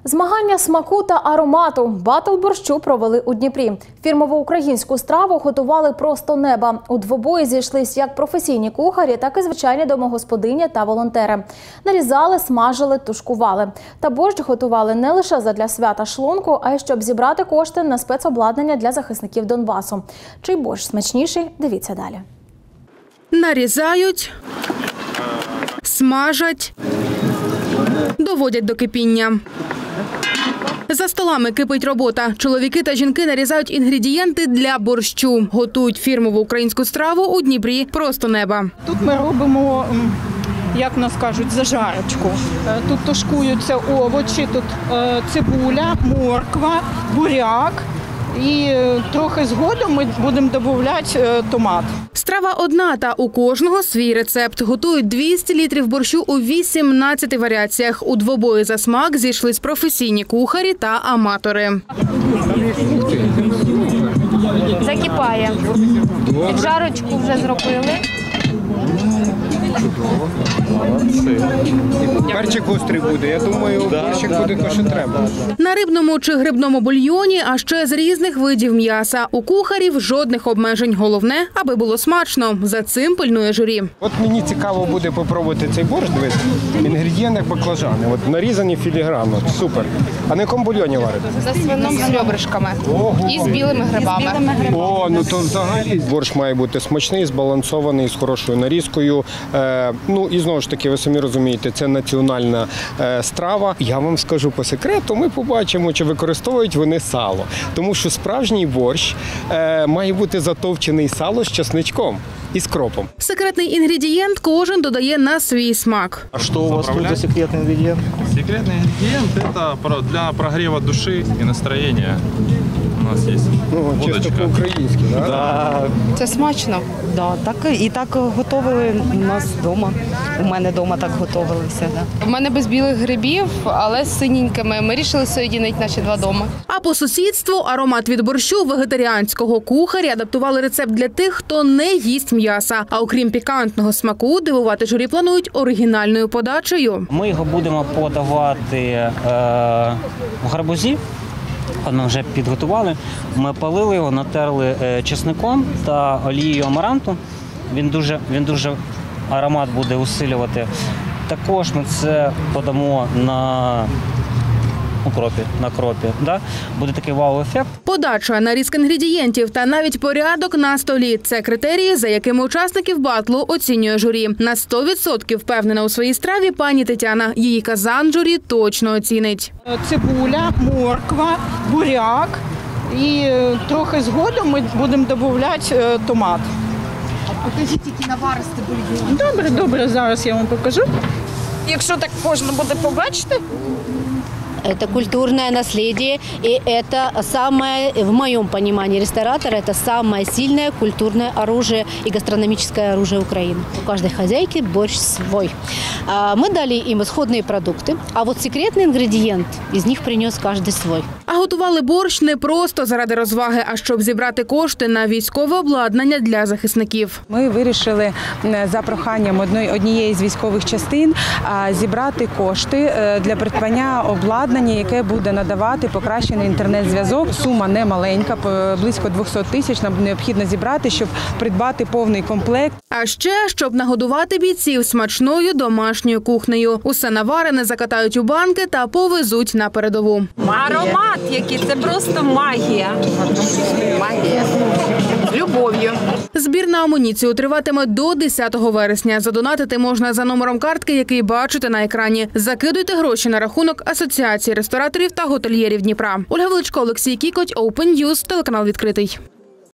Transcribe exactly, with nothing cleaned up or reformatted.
Змагання смаку та аромату. Батл борщу провели у Дніпрі. Фірмову українську страву готували просто неба. У двобої зійшлись як професійні кухарі, так і звичайні домогосподині та волонтери. Нарізали, смажили, тушкували. Та борщ готували не лише задля свята шлунку, а й щоб зібрати кошти на спецобладнання для захисників Донбасу. Чий борщ смачніший? Дивіться далі. Нарізають, смажать, доводять до кипіння. За столами кипить робота. Чоловіки та жінки нарізають інгредієнти для борщу. Готують фірмову українську страву у Дніпрі просто неба. Тут ми робимо, як нас кажуть, зажарочку. Тут тушкуються овочі, тут цибуля, морква, буряк. І трохи згодом ми будемо додавати томат. Страва одна, та у кожного свій рецепт. Готують двісті літрів борщу у вісімнадцяти варіаціях. У двобої за смак зійшлись професійні кухарі та аматори. Закипає. Піджарочку вже зробили. Перчик гострий буде, я думаю, борщик буде те, що треба. На рибному чи грибному бульйоні, а ще з різних видів м'яса. У кухарів жодних обмежень. Головне, аби було смачно. За цим пильнує журі. От мені цікаво буде попробувати цей борщ, дивіться. Інгредієнти баклажани, от нарізані філігранно, супер. А на якому бульйоні варите? За свином з ребришками. І з білими грибами. О, ну то взагалі. Борщ має бути смачний, збалансований, з хорошою нарізкою. Е, ну і знову ж таки, ви самі розумієте, це національна е, страва. Я вам скажу по секрету, ми побачимо, чи використовують вони сало. Тому що справжній борщ е, має бути затовчений сало з чесничком і з кропом. Секретний інгредієнт кожен додає на свій смак. А что у вас тут за секретный ингредиент? Секретный ингредиент – это для прогрева души и настроения. У нас есть Ну, чисто водочка. по-українськи, так? Да. Це смачно. Да, так і так готували у нас вдома. У мене вдома так готували все. Да. У мене без білих грибів, але з синенькими. Ми вирішили соєдинити наші два дома. А по сусідству аромат від борщу вегетаріанського кухарі адаптували рецепт для тих, хто не їсть м'яса. А окрім пікантного смаку, дивувати журі планують оригінальною подачею. Ми його будемо подавати е, в гарбузі. Ми вже підготували. Ми палили його, натерли чесником та олією амаранту. Він дуже, він дуже аромат буде усилювати. Також ми це подамо на укропі, на кропі. Да? Буде такий вау-ефект. Подача, нарізка інгредієнтів та навіть порядок на столі – це критерії, за якими учасників батлу оцінює журі. На сто відсотків впевнена у своїй страві пані Тетяна. Її казан журі точно оцінить. Цибуля, морква, буряк. І трохи згодом ми будемо додавати томат. Покажіть, які наваристи бульйон. Добре, добре, зараз я вам покажу. Якщо так можна буде побачити. Это культурное наследие, и это самое, в моем понимании ресторатора, это самое сильное культурное оружие и гастрономическое оружие Украины. У каждой хозяйки борщ свой. Мы дали им исходные продукты, а вот секретный ингредиент из них принес каждый свой. А готували борщ не просто заради розваги, а щоб зібрати кошти на військове обладнання для захисників. Ми вирішили за проханням однієї з військових частин зібрати кошти для придбання обладнання, яке буде надавати покращений інтернет-зв'язок. Сума не маленька, близько двісті тисяч нам необхідно зібрати, щоб придбати повний комплект. А ще, щоб нагодувати бійців смачною домашньою кухнею. Усе наварене закатають у банки та повезуть на передову. Аромат який, це просто магія. Магія. З любов'ю. Збір на амуніцію триватиме до десятого вересня. Задонатити можна за номером картки, який бачите на екрані. Закидуйте гроші на рахунок Асоціації рестораторів та готельєрів Дніпра. Ольга Величко, Олексій Кікоть, Open News, телеканал «Відкритий».